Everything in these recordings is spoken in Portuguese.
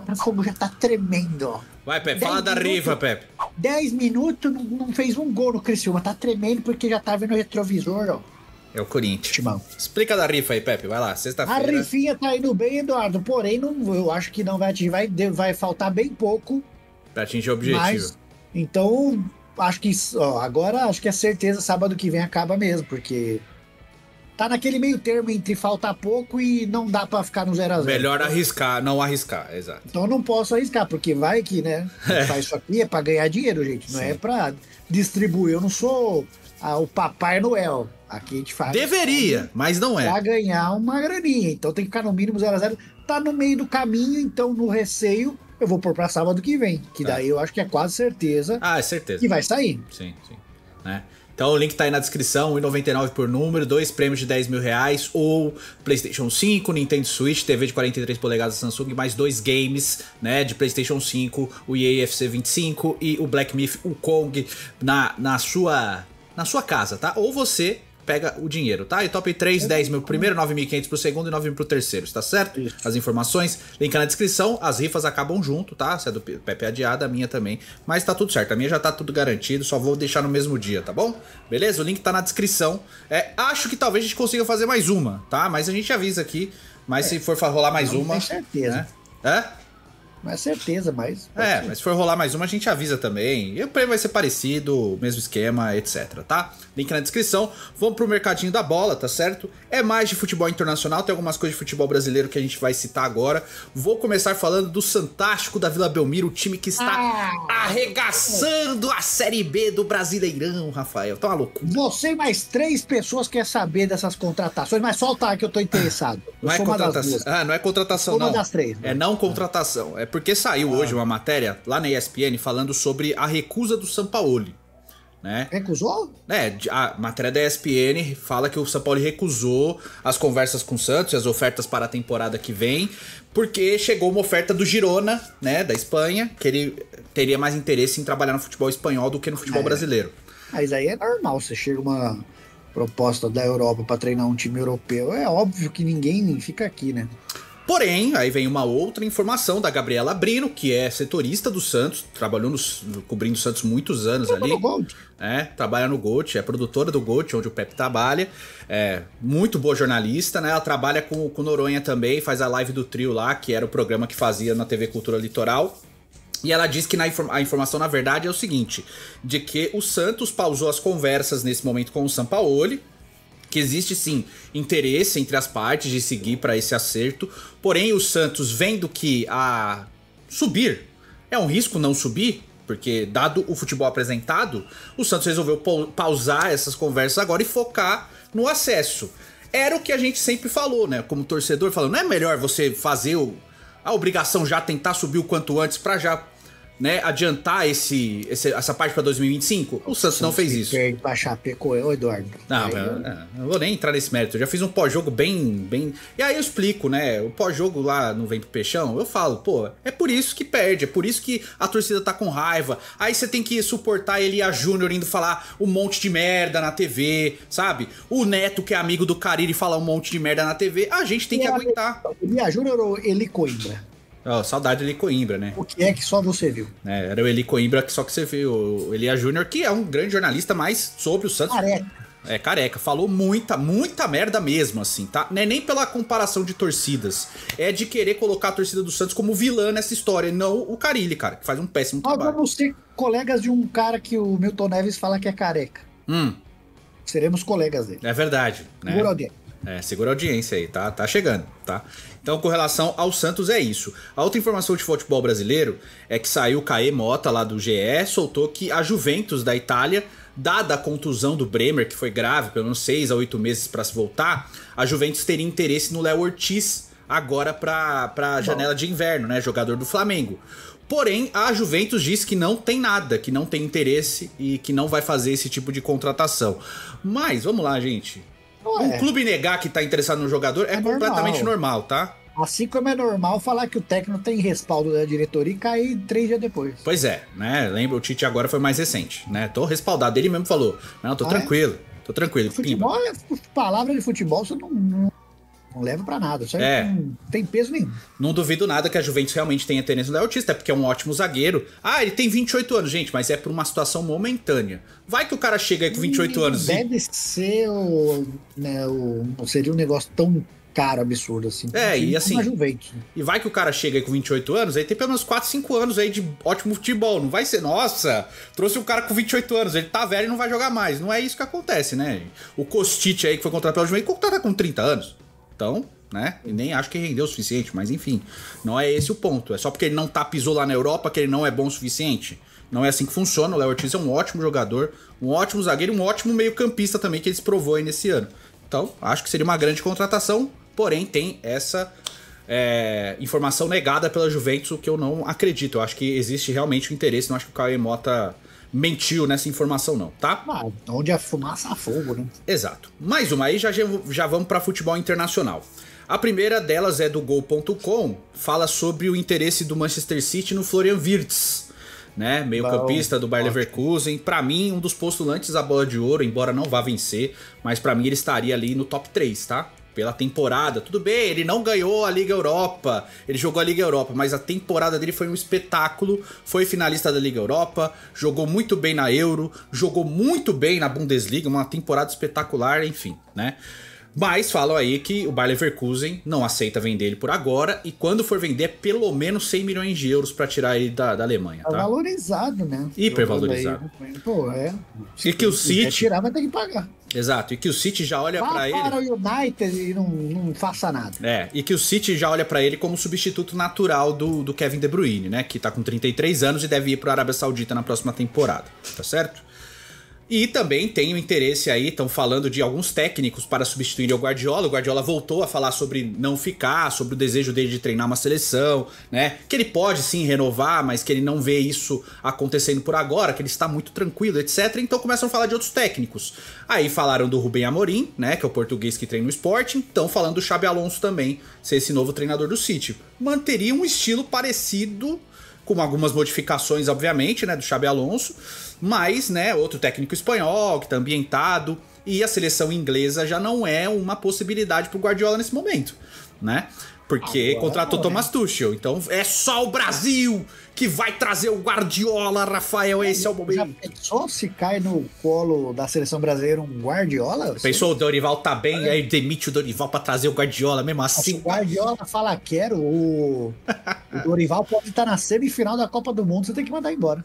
Botafogo já tá tremendo, ó. Vai, Pepe, fala da rifa, Pepe. 10 minutos, não fez um gol no Criciúma. Tá tremendo porque já tá vendo o retrovisor, ó. É o Corinthians. Timão. Explica da rifa aí, Pepe. Vai lá, A sexta-feira. rifinha tá indo bem, Eduardo. Porém, não, eu acho que não vai atingir. Vai faltar bem pouco. Pra atingir o objetivo. Mas, então, acho que agora acho que é certeza sábado que vem acaba mesmo, porque tá naquele meio termo entre faltar pouco e não dá pra ficar no 0 a 0. Melhor arriscar, não arriscar, exato. Então eu não posso arriscar, porque vai que, né? Faz isso aqui é pra ganhar dinheiro, gente. Não Sim. é pra distribuir. Eu não sou o Papai Noel. Aqui a gente faz. Deveria, mas não é. Pra ganhar uma graninha. Então tem que ficar no mínimo 0 a 0. Tá no meio do caminho, então no receio eu vou pôr pra sábado que vem. Que daí eu acho que é quase certeza Ah, é certeza. que vai sair. Sim, sim. Né? Então o link tá aí na descrição, R$1,99 por número, 2 prêmios de R$10.000, ou PlayStation 5, Nintendo Switch, TV de 43 polegadas Samsung, mais 2 games, né, de PlayStation 5, o EA FC 25 e o Black Myth Wukong na sua casa, tá? Ou você pega o dinheiro, tá? E top 3, 10 mil pro primeiro, 9.500 pro segundo e 9 mil pro terceiro, tá certo? Isso. As informações, link na descrição, as rifas acabam junto, tá? Se é do Pepe adiada, a minha também, mas tá tudo certo, a minha já tá tudo garantido, só vou deixar no mesmo dia, tá bom? Beleza? O link tá na descrição, acho que talvez a gente consiga fazer mais uma, tá? Mas a gente avisa aqui, mas se for rolar mais Não uma... tem certeza. Né? É? Não é certeza, mas... Mas se for rolar mais uma, a gente avisa também. E o prêmio vai ser parecido, mesmo esquema, etc, tá? Link na descrição. Vamos pro mercadinho da bola, tá certo? É mais de futebol internacional, tem algumas coisas de futebol brasileiro que a gente vai citar agora. Vou começar falando do Santástico da Vila Belmiro, o time que está arregaçando a Série B do Brasileirão, Rafael. Tá uma loucura. Você e mais 3 pessoas querem saber dessas contratações, mas solta que eu tô interessado. Eu Não é sou uma das contratação. duas. Ah, não é contratação, Uma não. das 3. É não contratação. É porque saiu hoje uma matéria lá na ESPN falando sobre a recusa do Sampaoli, né? Recusou? A matéria da ESPN fala que o São Paulo recusou as conversas com o Santos e as ofertas para a temporada que vem, porque chegou uma oferta do Girona, né, da Espanha, que ele teria mais interesse em trabalhar no futebol espanhol do que no futebol brasileiro. Mas aí é normal, você chega uma proposta da Europa pra treinar um time europeu, é óbvio que ninguém fica aqui, né? Porém, aí vem uma outra informação da Gabriela Brino, que é setorista do Santos, trabalhou cobrindo o Santos muitos anos ali. Trabalha no GOAT, é produtora do GOAT, onde o Pepe trabalha. É muito boa jornalista, né? Ela trabalha com o Noronha também, faz a live do trio lá, que era o programa que fazia na TV Cultura Litoral. E ela diz que a informação, na verdade, é o seguinte, de que o Santos pausou as conversas nesse momento com o Sampaoli, que existe sim interesse entre as partes de seguir para esse acerto, porém o Santos, vendo que subir é um risco não subir, porque dado o futebol apresentado, o Santos resolveu pausar essas conversas agora e focar no acesso. Era o que a gente sempre falou, né, como torcedor, falando, não é melhor você fazer a obrigação já tentar subir o quanto antes para já, né, adiantar essa parte para 2025? O Santos não fez isso. Perde pra Chapecoense, Eduardo. Não vou nem entrar nesse mérito. Eu já fiz um pós-jogo bem... E aí eu explico, né? O pós-jogo lá não vem pro peixão. Eu falo, pô, é por isso que perde. É por isso que a torcida tá com raiva. Aí você tem que suportar ele e a Júnior indo falar um monte de merda na TV, sabe? O Neto, que é amigo do Cariri, falar um monte de merda na TV. A gente tem que aguentar. E a Júnior ou Eli Coimbra? Saudade do Eli Coimbra, né? O que é que só você viu? Era o Eli Coimbra, só que você viu. O Elia Júnior, que é um grande jornalista, mas sobre o Santos... Careca. Falou muita merda mesmo, assim, tá? Não é nem pela comparação de torcidas. É de querer colocar a torcida do Santos como vilã nessa história, e não o Carille, cara, que faz um péssimo trabalho. Nós vamos ser colegas de um cara que o Milton Neves fala que é careca. Seremos colegas dele. É verdade, né? Segura a audiência. Segura a audiência aí, tá? Tá chegando, tá? Então, com relação ao Santos, é isso. A outra informação de futebol brasileiro é que saiu o Caê Mota, lá do GE, soltou que a Juventus da Itália, dada a contusão do Bremer, que foi grave, pelo menos 6 a 8 meses para se voltar, a Juventus teria interesse no Léo Ortiz agora pra janela de inverno, né? Jogador do Flamengo. Porém, a Juventus diz que não tem nada, que não tem interesse e que não vai fazer esse tipo de contratação. Mas, vamos lá, gente. Um clube negar que tá interessado no jogador é completamente normal, tá? Assim como é normal falar que o técnico tem respaldo da diretoria e cair 3 dias depois. Pois é, né? Lembra, o Tite agora foi mais recente, né? Tô respaldado. Ele mesmo falou, não, tô tranquilo, tô tranquilo. Futebol palavra de futebol, você não Não leva pra nada. Isso não tem peso nenhum. Não duvido nada que a Juventus realmente tenha interesse no Léo Ortiz, até porque é um ótimo zagueiro. Ah, ele tem 28 anos, gente, mas é por uma situação momentânea. Vai que o cara chega aí com 28 anos deve ser seria um negócio tão caro, absurdo, assim. E assim... Juventus. E vai que o cara chega aí com 28 anos, aí tem pelo menos 4, 5 anos aí de ótimo futebol. Não vai ser, nossa, trouxe um cara com 28 anos, ele tá velho e não vai jogar mais. Não é isso que acontece, né? O Kostic aí, que foi contratado pelo Juventus, contrata com 30 anos. Então, né? E nem acho que rendeu o suficiente, mas enfim. Não é esse o ponto. É só porque ele não pisou lá na Europa que ele não é bom o suficiente. Não é assim que funciona. O Léo Ortiz é um ótimo jogador, um ótimo zagueiro, um ótimo meio-campista também que ele se provou aí nesse ano. Então, acho que seria uma grande contratação, porém tem essa informação negada pela Juventus, o que eu não acredito. Eu acho que existe realmente o interesse, não acho que o Cauê Mota mentiu nessa informação não, tá? Onde a fumaça há fogo, né? Exato. Mais uma aí, já vamos para futebol internacional. A primeira delas é do Gol.com, fala sobre o interesse do Manchester City no Florian Wirtz, né? Meio-campista do Bayer Leverkusen. Pra mim, um dos postulantes à bola de ouro, embora não vá vencer, mas pra mim ele estaria ali no top 3, tá? Pela temporada, tudo bem, ele não ganhou a Liga Europa, ele jogou a Liga Europa, mas a temporada dele foi um espetáculo, foi finalista da Liga Europa, jogou muito bem na Euro, jogou muito bem na Bundesliga, uma temporada espetacular, enfim, né? Mas falam aí que o Bayer Leverkusen não aceita vender ele por agora e quando for vender pelo menos 100 milhões de euros para tirar ele da Alemanha, tá? Valorizado, né? Hipervalorizado. Pô, E que o City... tirar, vai ter que pagar. Exato, e que o City já olha para ele... para o United e não faça nada. E que o City já olha para ele como substituto natural do Kevin De Bruyne, né? Que tá com 33 anos e deve ir para a Arábia Saudita na próxima temporada, tá certo? E também tem o interesse aí, estão falando de alguns técnicos para substituir o Guardiola. O Guardiola voltou a falar sobre não ficar, sobre o desejo dele de treinar uma seleção, né? Que ele pode sim renovar, mas que ele não vê isso acontecendo por agora, que ele está muito tranquilo, etc. Então começam a falar de outros técnicos. Aí falaram do Rubem Amorim, né? Que é o português que treina o Sporting. Estão falando do Xabi Alonso também, ser esse novo treinador do City. Manteria um estilo parecido, com algumas modificações, obviamente, né, do Xabi Alonso, mas, né, outro técnico espanhol que tá ambientado, e a seleção inglesa já não é uma possibilidade pro Guardiola nesse momento, né? Porque contratou Thomas Tuchel, então é só o Brasil que vai trazer o Guardiola, Rafael, esse é o momento. Já pensou se cai no colo da seleção brasileira um Guardiola? Pensou, o Dorival tá bem, aí demite o Dorival pra trazer o Guardiola, mesmo assim. Se o Guardiola fala quero, o Dorival pode estar na semifinal da Copa do Mundo, você tem que mandar embora.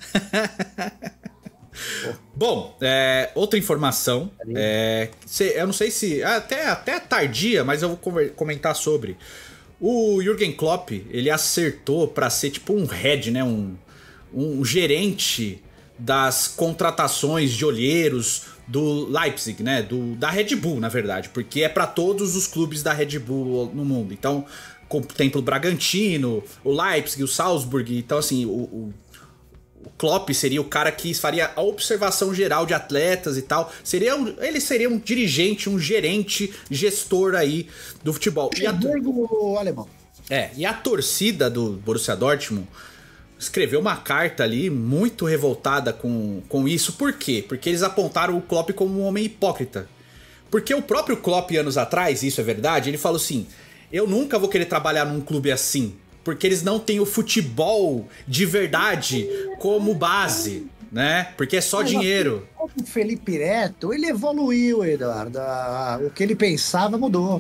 Bom, outra informação, eu não sei se, até tardia, mas eu vou comentar sobre. O Jürgen Klopp, ele acertou para ser tipo um head, né, um gerente das contratações de olheiros do Leipzig, né, da Red Bull, na verdade, porque é para todos os clubes da Red Bull no mundo. Então, contempla o Bragantino, o Leipzig, o Salzburg, então assim, o Klopp seria o cara que faria a observação geral de atletas e tal. Ele seria um dirigente, um gerente, gestor aí do futebol. Alemão. E a torcida do Borussia Dortmund escreveu uma carta ali muito revoltada com isso. Por quê? Porque eles apontaram o Klopp como um homem hipócrita. Porque o próprio Klopp, anos atrás, isso é verdade, ele falou assim: eu nunca vou querer trabalhar num clube assim, porque eles não têm o futebol de verdade como base, né? Porque é só dinheiro. O Felipe Neto, ele evoluiu, Eduardo. O que ele pensava mudou.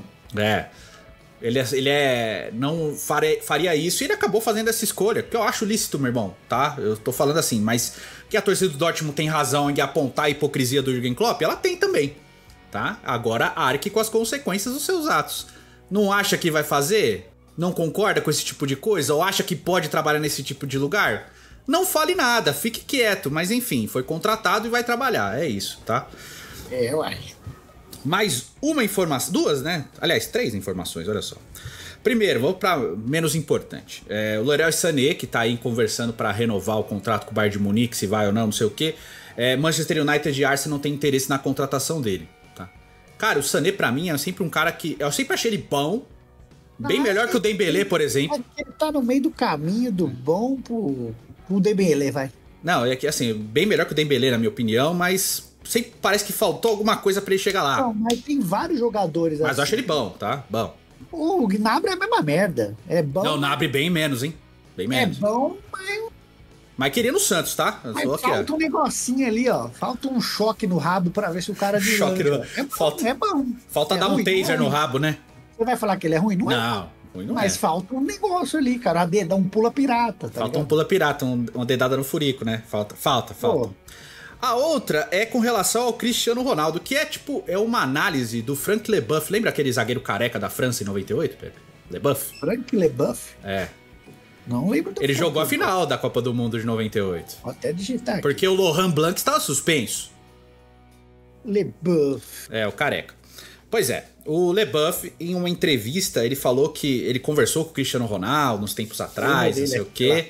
Ele não faria isso e ele acabou fazendo essa escolha, que eu acho lícito, meu irmão, tá? Eu tô falando assim, mas que a torcida do Dortmund tem razão em apontar a hipocrisia do Jürgen Klopp, ela tem também, tá? Agora arque com as consequências dos seus atos. Não acha que vai fazer? Não concorda com esse tipo de coisa? Ou acha que pode trabalhar nesse tipo de lugar? Não fale nada, fique quieto. Mas enfim, foi contratado e vai trabalhar. É isso, tá? Eu acho. Mais uma informação, duas, né? Aliás, 3 informações, olha só. Primeiro, vamos para menos importante. O Leroy Sané, que tá aí conversando para renovar o contrato com o Bayern de Munique, se vai ou não sei o quê. Manchester United e Arsenal não tem interesse na contratação dele, tá? Cara, o Sané pra mim é sempre um cara que... Eu sempre achei ele bom. Bem melhor que o Dembélé, por exemplo. Ele tá no meio do caminho do bom pro Dembélé, vai. Não, é que assim, bem melhor que o Dembélé, na minha opinião, mas sempre parece que faltou alguma coisa pra ele chegar lá. Não, mas tem vários jogadores assim. Mas eu acho ele bom, tá? Bom. O Gnabry é a mesma merda. É bom. Não, o Gnabry bem menos, hein? Bem menos. É bom, mas queria no Santos, tá? Falta um negocinho ali, ó. Falta um choque no rabo pra ver se o cara choque no... É bom. Falta dar um taser no rabo, né? Você vai falar que ele é ruim? Não é. Não, ruim não mas falta um negócio ali, cara. Dá um pula pirata. Tá falta ligado? Um pula pirata, uma dedada no furico, né? Falta. Pô. A outra é com relação ao Cristiano Ronaldo, que é tipo, é uma análise do Franck Leboeuf. Lembra aquele zagueiro careca da França em 98, Pepe? Leboeuf? Franck Leboeuf? É. Não lembro do Ele jogou a final da Copa do Mundo de 98. Vou até digitar aqui. Porque o Laurent Blanc estava suspenso. Leboeuf. É, o careca. Pois é, o Leboeuf, em uma entrevista, ele falou que ele conversou com o Cristiano Ronaldo uns tempos atrás, não sei o quê.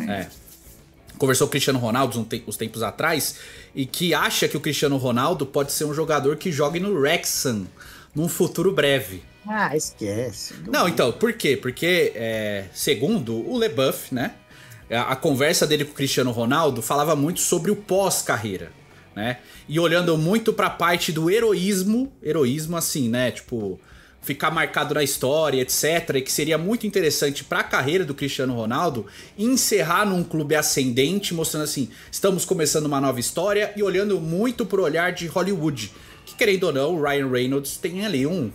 Conversou com o Cristiano Ronaldo uns tempos atrás e que acha que o Cristiano Ronaldo pode ser um jogador que jogue no Wrexham num futuro breve. Ah, esquece. Não, então, por quê? Porque, segundo o Leboeuf, né, a conversa dele com o Cristiano Ronaldo falava muito sobre o pós-carreira, né? E olhando muito pra parte do heroísmo assim, né, tipo, ficar marcado na história, etc, e que seria muito interessante pra carreira do Cristiano Ronaldo encerrar num clube ascendente, mostrando assim, estamos começando uma nova história e olhando muito pro olhar de Hollywood. Que, querendo ou não, o Ryan Reynolds tem ali um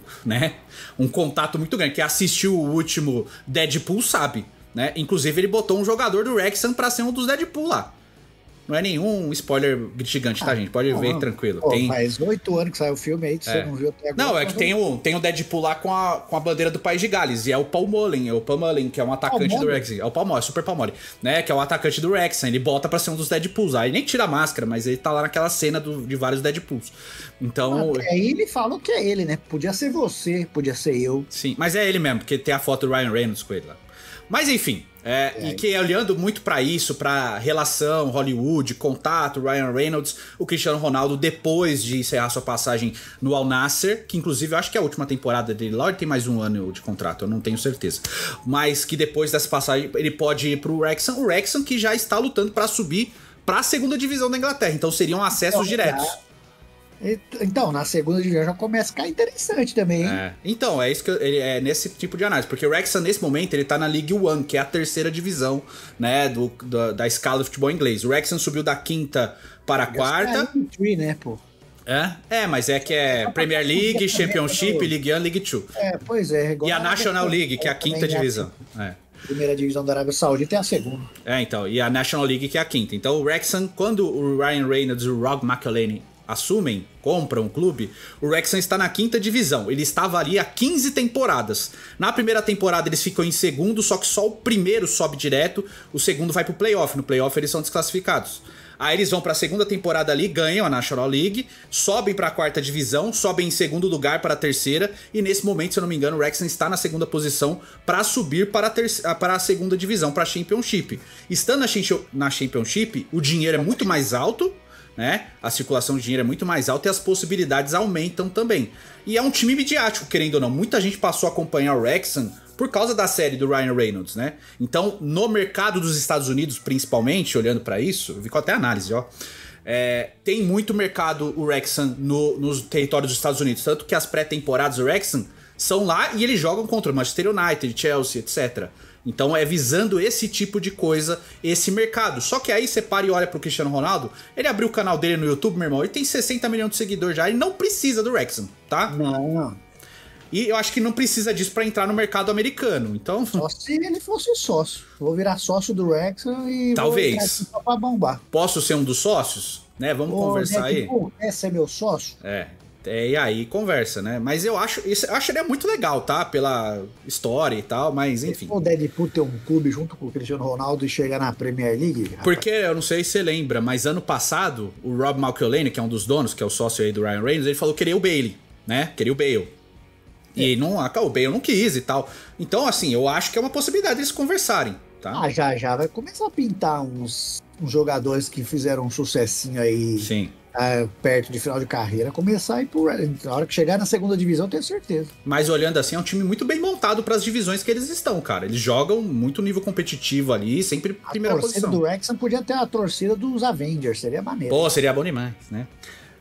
contato muito grande. Quem assistiu o último Deadpool sabe, né? Inclusive ele botou um jogador do Wrexham pra ser um dos Deadpool lá. Não é nenhum spoiler gigante, tá, gente? Pode ver tranquilo. Pô, faz 8 anos que saiu o filme aí, que você não viu até agora. Não, é que tem o Deadpool lá com a bandeira do País de Gales. E é o Paul Mullen, que é um atacante do Wrexham. É o Paul Mullen, Super Paul Mullen, né? Que é um atacante do Wrexham. Ele bota pra ser um dos Deadpools. Aí nem tira a máscara, mas ele tá lá naquela cena de vários Deadpools. Então... Aí ele falou que é ele, né? Podia ser você, podia ser eu. Sim, mas é ele mesmo, porque tem a foto do Ryan Reynolds com ele lá. Mas enfim... e que olhando muito pra isso, pra relação, Hollywood, contato, Ryan Reynolds, o Cristiano Ronaldo, depois de encerrar sua passagem no Al Nassr, que inclusive eu acho que é a última temporada dele lá, ele tem mais um ano de contrato, eu não tenho certeza. Mas que depois dessa passagem ele pode ir pro Wrexham, o Wrexham que já está lutando pra subir pra segunda divisão da Inglaterra, então seriam acessos diretos. Então, na segunda divisão já começa a ficar interessante também, hein? Então, é isso que ele é nesse tipo de análise, porque o Wrexham nesse momento ele tá na League One, que é a terceira divisão, né, da escala do futebol inglês. O Wrexham subiu da quinta para a quarta. Né, pô? Mas é que é Premier League, Championship, League 1, League 2. Pois é. E a National League, que é a quinta divisão. Primeira divisão da Arábia Saudita é a segunda. Então, e a National League, que é a quinta. Então o Wrexham, quando o Ryan Reynolds e o Rob McElhenney compram o clube, o Wrexham está na quinta divisão. Ele estava ali há 15 temporadas. Na primeira temporada eles ficam em segundo, só que só o primeiro sobe direto, o segundo vai pro playoff. No playoff eles são desclassificados. Aí eles vão para a segunda temporada ali, ganham a National League, sobem para a quarta divisão, sobem em segundo lugar para a terceira, e nesse momento, se eu não me engano, o Wrexham está na segunda posição para subir para a segunda divisão, para a Championship. Estando na Championship, o dinheiro é muito mais alto, né? A circulação de dinheiro é muito mais alta e as possibilidades aumentam também. E é um time midiático, querendo ou não. Muita gente passou a acompanhar o Wrexham por causa da série do Ryan Reynolds, né? Então, no mercado dos Estados Unidos, principalmente, olhando pra isso, eu vi com até análise, ó. Tem muito mercado o Wrexham nos territórios dos Estados Unidos. Tanto que as pré-temporadas do Wrexham são lá e eles jogam contra o Manchester United, Chelsea, etc. Então é visando esse tipo de coisa, esse mercado. Só que aí você para e olha pro Cristiano Ronaldo, ele abriu o canal dele no YouTube, meu irmão, ele tem 60 milhões de seguidores já, ele não precisa do Wrexham, tá? Não. E eu acho que não precisa disso pra entrar no mercado americano, então... Só se ele fosse sócio. Vou virar sócio do Wrexham e talvez. Vou entrar aqui só pra bombar. Posso ser um dos sócios? Né? Vamos conversar aí. Quer ser meu sócio? E aí conversa, né? Mas eu acharia muito legal, tá? Pela história e tal, mas enfim. O Deadpool ter um clube junto com o Cristiano Ronaldo e chegar na Premier League? Rapaz. Porque, eu não sei se você lembra, mas ano passado, o Rob McElhenney, que é um dos donos, que é o sócio aí do Ryan Reynolds, ele falou que queria o Bailey, né? Queria o Bale. E o Bale não quis e tal. Então, assim, eu acho que é uma possibilidade eles conversarem, tá? Já vai começar a pintar uns jogadores que fizeram um sucessinho aí. Sim. Perto de final de carreira, começar a ir por... Na hora que chegar na segunda divisão, tenho certeza. Mas olhando assim, é um time muito bem montado para as divisões que eles estão, cara. Eles jogam muito nível competitivo ali, sempre primeira posição. A torcida do Wrexham podia ter a torcida dos Avengers, seria maneiro. Pô, seria bom demais, né?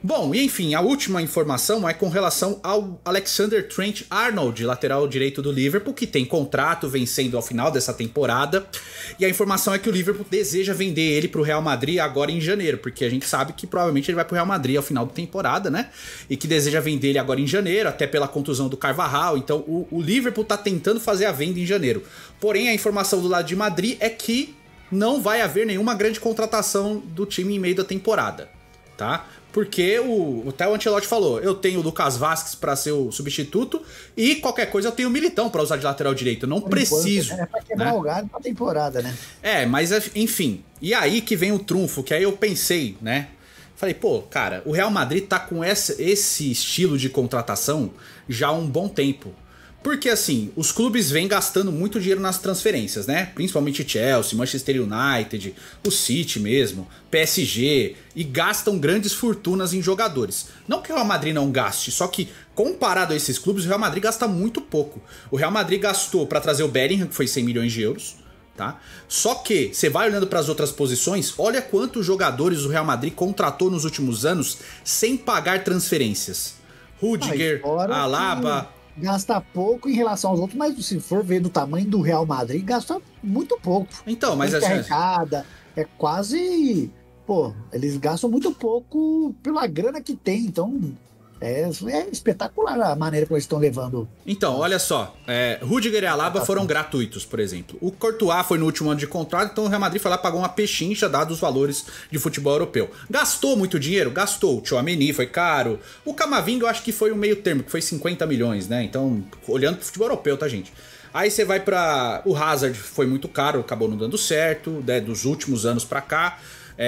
Bom, e enfim, a última informação é com relação ao Alexander Trent Arnold, lateral direito do Liverpool, que tem contrato vencendo ao final dessa temporada. E a informação é que o Liverpool deseja vender ele para o Real Madrid agora em janeiro, porque a gente sabe que provavelmente ele vai para o Real Madrid ao final da temporada, né? E que deseja vender ele agora em janeiro, até pela contusão do Carvajal. Então o Liverpool está tentando fazer a venda em janeiro. Porém, a informação do lado de Madrid é que não vai haver nenhuma grande contratação do time em meio da temporada, tá? Porque até o Ancelotti falou, eu tenho o Lucas Vazquez para ser o substituto e qualquer coisa eu tenho o Militão para usar de lateral direito, eu não preciso. É pra quebrar o galho pra temporada, né? Mas enfim, e aí que vem o trunfo, que aí eu pensei, né? Falei, pô, cara, o Real Madrid tá com esse estilo de contratação já há um bom tempo. Porque assim, os clubes vêm gastando muito dinheiro nas transferências, né? Principalmente Chelsea, Manchester United, o City mesmo, PSG, e gastam grandes fortunas em jogadores. Não que o Real Madrid não gaste, só que comparado a esses clubes, o Real Madrid gasta muito pouco. O Real Madrid gastou para trazer o Bellingham, que foi 100 milhões de euros, tá? Só que, você vai olhando para as outras posições, olha quantos jogadores o Real Madrid contratou nos últimos anos sem pagar transferências. Rudiger, Alaba... Gasta pouco em relação aos outros, mas se for ver do tamanho do Real Madrid, gasta muito pouco. Então, mas arrecada, é quase... Pô, eles gastam muito pouco pela grana que tem, então é espetacular a maneira como eles estão levando. Então, olha só, Rudiger e Alaba foram gratuitos, por exemplo. O Courtois foi no último ano de contrato, então o Real Madrid foi lá, pagou uma pechincha, dados os valores de futebol europeu. Gastou muito dinheiro? Gastou. O Tchouaméni foi caro. O Camavinga eu acho que foi um meio termo, que foi 50 milhões, né? Então, olhando pro futebol europeu, tá, gente? Aí você vai pra... O Hazard foi muito caro, acabou não dando certo, né, dos últimos anos pra cá.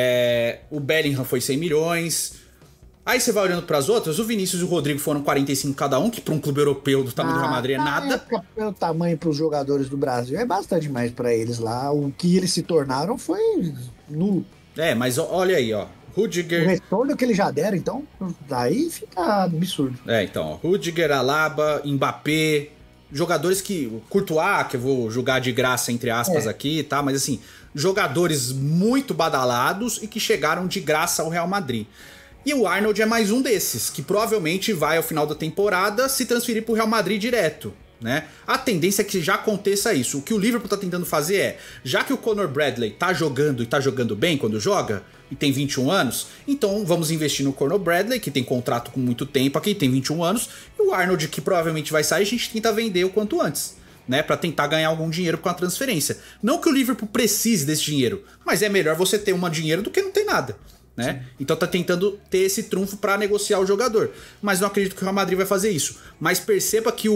O Bellingham foi 100 milhões... Aí você vai olhando para as outras, o Vinícius e o Rodrigo foram 45 cada um, que para um clube europeu do tamanho do Real Madrid é nada. Pelo tamanho para os jogadores do Brasil é bastante mais para eles lá. O que eles se tornaram foi nulo. Mas olha aí, ó. Rudiger... O retorno que eles já deram, então, daí fica absurdo. Então, ó, Rudiger, Alaba, Mbappé, jogadores que... Courtois, que eu vou julgar de graça, entre aspas, aqui, tá? Mas assim, jogadores muito badalados e que chegaram de graça ao Real Madrid. E o Arnold é mais um desses, que provavelmente vai ao final da temporada se transferir para o Real Madrid direto, né? A tendência é que já aconteça isso. O que o Liverpool tá tentando fazer já que o Conor Bradley tá jogando e tá jogando bem quando joga, e tem 21 anos, então vamos investir no Conor Bradley, que tem contrato com muito tempo aqui, tem 21 anos, e o Arnold, que provavelmente vai sair, a gente tenta vender o quanto antes, né, para tentar ganhar algum dinheiro com a transferência. Não que o Liverpool precise desse dinheiro, mas é melhor você ter um dinheiro do que não ter nada. Né? Então tá tentando ter esse trunfo para negociar o jogador. Mas não acredito que o Real Madrid vai fazer isso. Mas perceba que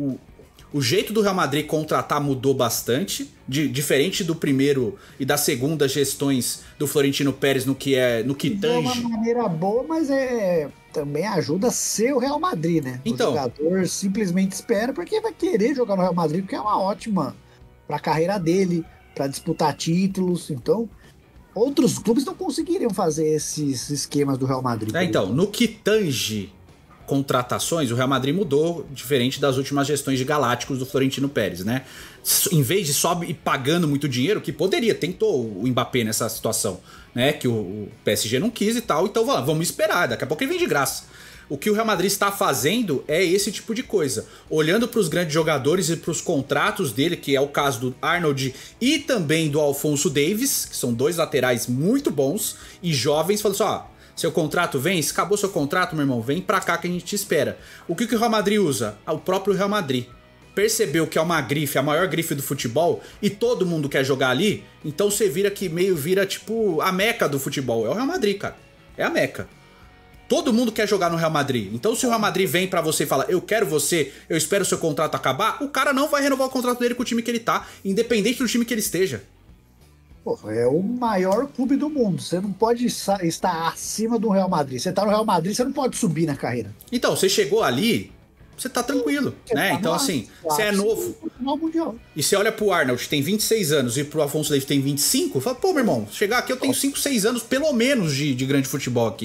o jeito do Real Madrid contratar mudou bastante, diferente do primeiro e da segunda gestões do Florentino Pérez no que tange. De uma maneira boa, mas também ajuda a ser o Real Madrid, né? Então, o jogador simplesmente espera porque vai querer jogar no Real Madrid, porque é uma ótima para a carreira dele, para disputar títulos. Então, outros clubes não conseguiriam fazer esses esquemas do Real Madrid. Então, no que tange contratações, o Real Madrid mudou, diferente das últimas gestões de Galácticos do Florentino Pérez, né? Em vez de só ir pagando muito dinheiro, que poderia, tentou o Mbappé nessa situação, né? Que o PSG não quis e tal, então vamos esperar, daqui a pouco ele vem de graça. O que o Real Madrid está fazendo é esse tipo de coisa. Olhando para os grandes jogadores e para os contratos dele, que é o caso do Arnold e também do Alphonso Davies, que são dois laterais muito bons e jovens, falando assim, seu contrato vem, se acabou seu contrato, meu irmão, vem pra cá que a gente te espera. O que o Real Madrid usa? O próprio Real Madrid. Percebeu que é uma grife, a maior grife do futebol, e todo mundo quer jogar ali, então você vira tipo a meca do futebol. É o Real Madrid, cara. É a meca. Todo mundo quer jogar no Real Madrid. Então se o Real Madrid vem pra você e fala, eu quero você, eu espero o seu contrato acabar, o cara não vai renovar o contrato dele com o time que ele tá, independente do time que ele esteja. Pô, é o maior clube do mundo. Você não pode estar acima do Real Madrid. Você tá no Real Madrid, você não pode subir na carreira. Então, você chegou ali, você tá tranquilo, né? Tá, então assim, você é novo. E você olha pro Arnold, que tem 26 anos, e pro Alphonso Davies tem 25, fala, pô, meu irmão, chegar aqui eu tenho 5, 6 anos pelo menos de grande futebol aqui.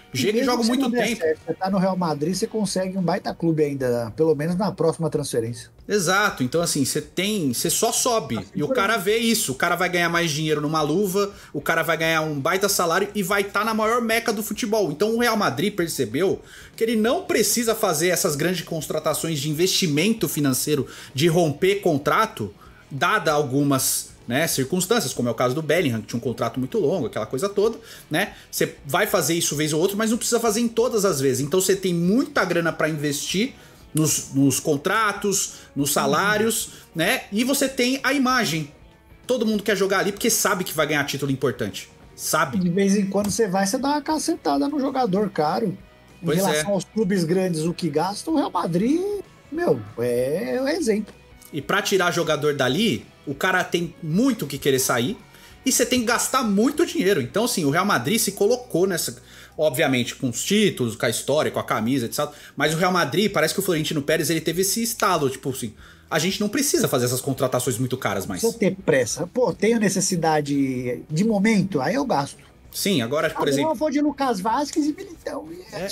Chega e joga muito tempo. Você tá no Real Madrid, você consegue um baita clube ainda, pelo menos na próxima transferência. Exato, então assim, você só sobe, assim, e o cara vê isso, o cara vai ganhar mais dinheiro numa luva, o cara vai ganhar um baita salário e vai estar na maior meca do futebol. Então o Real Madrid percebeu que ele não precisa fazer essas grandes contratações de investimento financeiro, de romper contrato, dada algumas, né, circunstâncias, como é o caso do Bellingham, que tinha um contrato muito longo, aquela coisa toda, né? Você vai fazer isso vez ou outra, mas não precisa fazer em todas as vezes. Então você tem muita grana para investir nos contratos, nos salários, né? E você tem a imagem. Todo mundo quer jogar ali porque sabe que vai ganhar título importante. Sabe? De vez em quando você dá uma cacetada no jogador caro. Em relação aos clubes grandes, o que gastam, o Real Madrid, meu, é um exemplo. E pra tirar jogador dali, o cara tem muito que querer sair e você tem que gastar muito dinheiro. Então, assim, o Real Madrid se colocou nessa... Obviamente, com os títulos, com a história, com a camisa, etc. Mas o Real Madrid, parece que o Florentino Pérez, ele teve esse estalo, tipo assim, a gente não precisa fazer essas contratações muito caras mais. Se eu ter pressa, pô, tenho necessidade de momento, aí eu gasto. Sim, agora, por exemplo... Eu vou de Lucas Vázquez e Militão.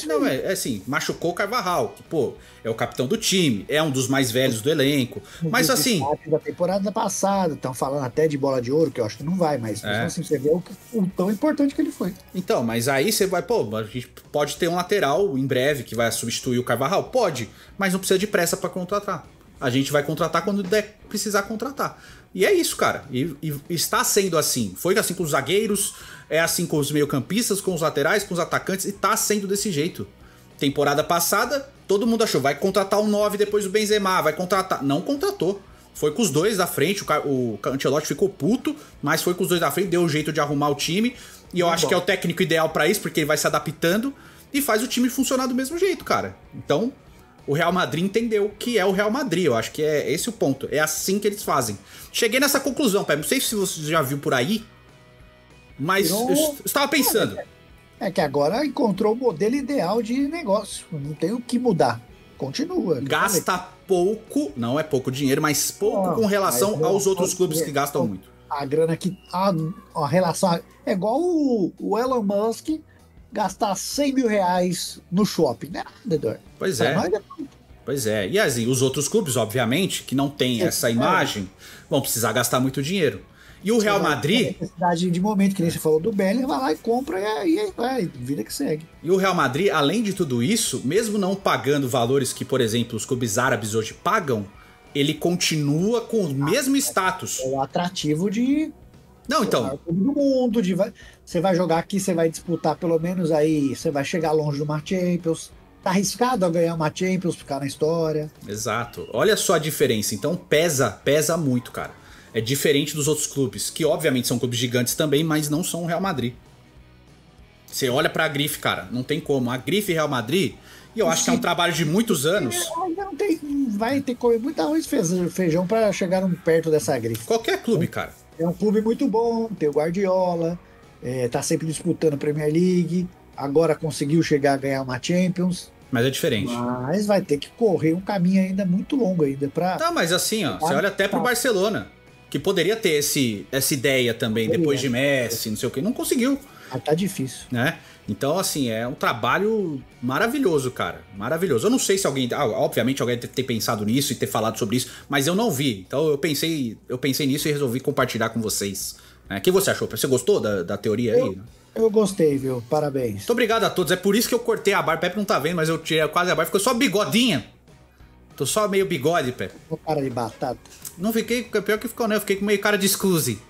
É assim, machucou o Carvajal, que, pô, é o capitão do time, é um dos mais velhos do elenco, mas assim... Da temporada passada, estão falando até de bola de ouro, que eu acho que não vai, mas assim, você vê o tão importante que ele foi. Então, mas aí você vai, pô, a gente pode ter um lateral em breve que vai substituir o Carvajal? Pode, mas não precisa de pressa pra contratar. A gente vai contratar quando der precisar contratar. E é isso, cara. E está sendo assim. Foi assim com os zagueiros, é assim com os meio-campistas, com os laterais, com os atacantes, e tá sendo desse jeito. Temporada passada, todo mundo achou, vai contratar um 9 depois do Benzema, vai contratar. Não contratou. Foi com os dois da frente, o Ancelotti ficou puto, mas foi com os dois da frente, deu um jeito de arrumar o time. E eu acho que é o técnico ideal pra isso, porque ele vai se adaptando e faz o time funcionar do mesmo jeito, cara. Então... O Real Madrid entendeu que é o Real Madrid. Eu acho que é esse o ponto. É assim que eles fazem. Cheguei nessa conclusão, Pé. Não sei se você já viu por aí, mas eu estava pensando. É que agora encontrou o modelo ideal de negócio. Não tem o que mudar. Continua. Gasta pouco, não é pouco dinheiro, mas pouco com relação aos outros clubes que gastam muito. A grana que... A relação... É igual o Elon Musk... gastar 100 mil reais no shopping, né, Dedor? Pois é. Pois é. E assim, os outros clubes, obviamente, que não tem essa imagem, vão precisar gastar muito dinheiro. E o Real Madrid... necessidade de momento, que nem você falou do Bellingham, vai lá e compra e aí vai, vida que segue. E o Real Madrid, além de tudo isso, mesmo não pagando valores que, por exemplo, os clubes árabes hoje pagam, ele continua com o mesmo status. É o atrativo de... Não, então... do mundo, você vai jogar aqui, você vai disputar pelo menos aí, você vai chegar longe de uma Champions, tá arriscado a ganhar uma Champions, ficar na história. Exato. Olha só a diferença. Então pesa muito, cara. É diferente dos outros clubes, que obviamente são clubes gigantes também, mas não são o Real Madrid. Você olha pra grife, cara, não tem como. A grife Real Madrid, e eu acho que é um trabalho de muitos anos. Ainda não tem, vai ter que comer muito arroz e feijão pra chegar perto dessa grife. Qualquer clube, cara. É um clube muito bom, tem o Guardiola, tá sempre disputando a Premier League, agora conseguiu chegar a ganhar uma Champions. Mas é diferente. Mas vai ter que correr um caminho ainda muito longo ainda pra... Tá, mas assim, ó, você olha até pro Barcelona, que poderia ter essa ideia também, depois de Messi, não sei o que, não conseguiu. Tá difícil. Né? Então, assim, é um trabalho maravilhoso, cara. Maravilhoso. Eu não sei se alguém... obviamente alguém deve ter pensado nisso e ter falado sobre isso, mas eu não vi. Então eu pensei nisso e resolvi compartilhar com vocês. O que você achou? Você gostou da teoria aí? Eu gostei, viu? Parabéns. Muito obrigado a todos. É por isso que eu cortei a barba. O Pepe não tá vendo, mas eu tirei quase a barba. Ficou só bigodinha. Tô só meio bigode, Pepe. Cara de batata. Não fiquei... Pior que ficou, né? Eu fiquei com meio cara de Scoozy.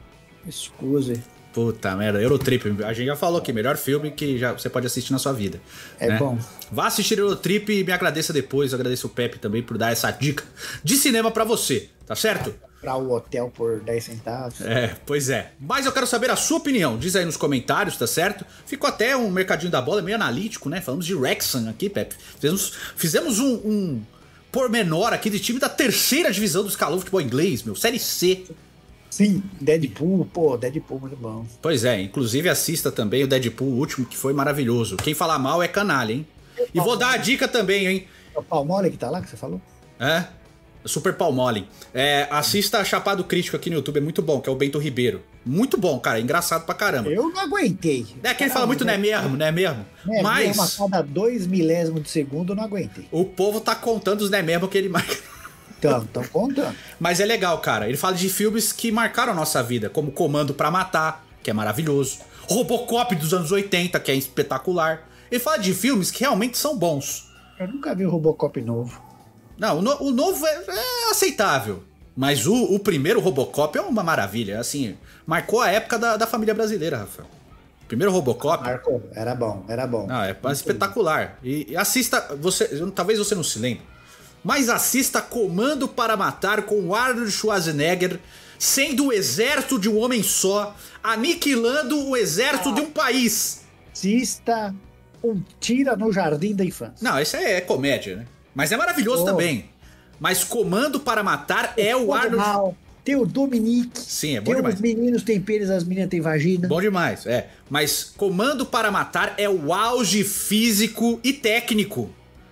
Scoozy. Puta merda, Eurotrip, a gente já falou aqui, melhor filme que você pode assistir na sua vida. É bom. Vá assistir Eurotrip e me agradeça depois, agradeço o Pepe também por dar essa dica de cinema pra você, tá certo? Pra o hotel por 10 centavos. Pois é. Mas eu quero saber a sua opinião, diz aí nos comentários, tá certo? Ficou até um mercadinho da bola meio analítico, né? Falamos de Wrexham aqui, Pepe. Fizemos um pormenor aqui de time da terceira divisão do escalão futebol inglês, meu, Série C. Sim, Deadpool, Deadpool muito bom. Pois é, inclusive assista também o Deadpool, o último, que foi maravilhoso. Quem falar mal é canalha, hein? E vou dar a dica também, hein? É o Palmole que tá lá, que você falou? Super Palmole. Assista Chapado Crítico aqui no YouTube, é muito bom, que é o Bento Ribeiro. Muito bom, cara, engraçado pra caramba. Eu não aguentei. É que ele fala muito, não é mesmo, não é mesmo? Mas... a cada 2 milésimos de segundo eu não aguentei. O povo tá contando os não é mesmo que ele marca. Estão contando. Mas é legal, cara. Ele fala de filmes que marcaram a nossa vida, como Comando pra Matar, que é maravilhoso. Robocop dos anos 80, que é espetacular. Ele fala de filmes que realmente são bons. Eu nunca vi o Robocop novo. Não, o novo é aceitável. Mas o primeiro Robocop é uma maravilha. Assim, marcou a época da família brasileira, Rafael. O primeiro Robocop... Marcou, era bom. Não, é espetacular. E assista, talvez você não se lembre, mas assista Comando para Matar com o Arnold Schwarzenegger sendo o exército de um homem só, aniquilando o exército de um país. Assista Um Tira no Jardim da Infância. Não, isso é comédia, né? Mas é maravilhoso também. Mas Comando para Matar é o Arnold... Tem o Dominique. Sim, é bom demais. Os meninos têm pênis, as meninas têm vagina. Bom demais, Mas Comando para Matar é o auge físico e técnico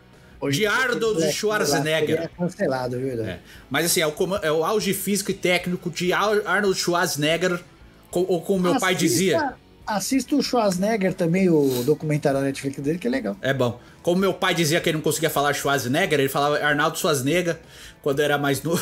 de Arnold Schwarzenegger. É cancelado, viu? Mas assim, é o auge físico e técnico de Arnold Schwarzenegger, ou como meu pai dizia... Assista o Schwarzenegger também, o documentário da Netflix dele, que é legal. É bom. Como meu pai dizia que ele não conseguia falar Schwarzenegger, ele falava Arnold Schwarzenegger quando era mais novo.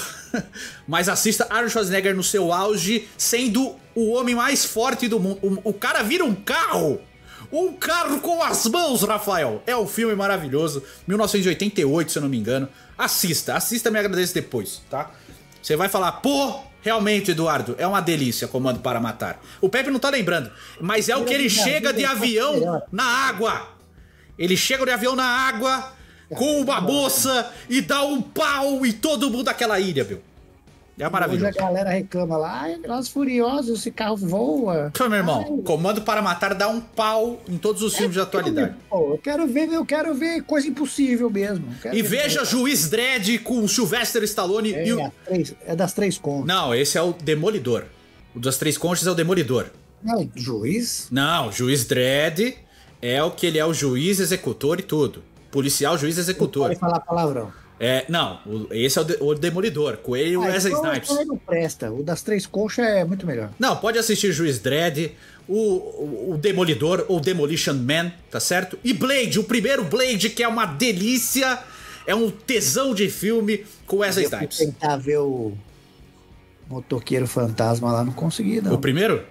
Mas assista Arnold Schwarzenegger no seu auge, sendo o homem mais forte do mundo. O cara vira um carro! Um carro com as mãos, Rafael! É um filme maravilhoso. 1988, se eu não me engano. Assista, me agradeça depois, tá? Você vai falar, pô... Realmente, Eduardo, é uma delícia Comando para Matar. O Pepe não tá lembrando, mas é o que ele chega de avião na água. Ele chega de avião na água com uma moça e dá um pau em todo mundo daquela ilha, meu. É maravilhoso. Hoje a galera reclama lá, ai, Velozes e Furiosos, esse carro voa. Então, meu irmão, Comando para Matar dá um pau em todos os filmes de atualidade. Eu quero ver coisa impossível mesmo. E veja Juiz Dredd com o Sylvester Stallone. É das Três Conchas. Não, esse é o Demolidor. O das Três Conchas é o Demolidor. Não, Juiz? Não, Juiz Dredd é o que ele é o juiz, executor e tudo. Policial, juiz, executor. Não pode falar palavrão. Não, esse é o Demolidor, com ele e o Wesley Snipes. Não presta, o das Três Conchas é muito melhor. Não, pode assistir Juiz Dredd, o Demolidor, ou Demolition Man, tá certo? E Blade, o primeiro Blade, que é uma delícia, é um tesão de filme com Wesley Snipes. Eu tentar ver o Motoqueiro Fantasma lá, não consegui, não. O primeiro?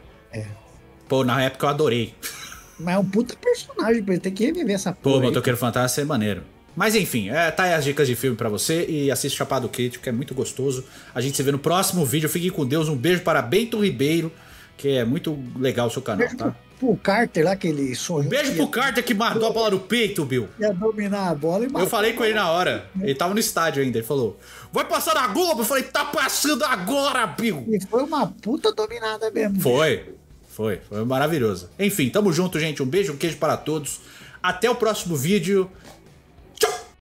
Pô, na época eu adorei. Mas é um puta personagem, tem que reviver essa porra. Pô, Motoqueiro Fantasma é maneiro. Mas enfim, tá aí as dicas de filme pra você e assiste Chapado Crítico, que é muito gostoso. A gente se vê no próximo vídeo. Fiquem com Deus. Um beijo para Bento Ribeiro, que é muito legal o seu canal, tá? Pro Carter lá, que ele sonhou. Um beijo pro Carter que matou a bola no peito, Bill. Ia dominar a bola e matou. Eu falei com ele na hora. Ele tava no estádio ainda. Ele falou: vai passar na Globo? Eu falei: tá passando agora, Bill. E foi uma puta dominada mesmo. Foi maravilhoso. Enfim, tamo junto, gente. Um beijo, um queijo para todos. Até o próximo vídeo